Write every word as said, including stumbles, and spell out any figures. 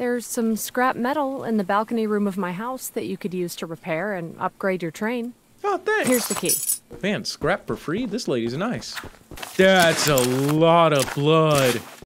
There's some scrap metal in the balcony room of my house that you could use to repair and upgrade your train. Oh, thanks. Here's the key. Man, scrap for free? This lady's nice. That's a lot of blood.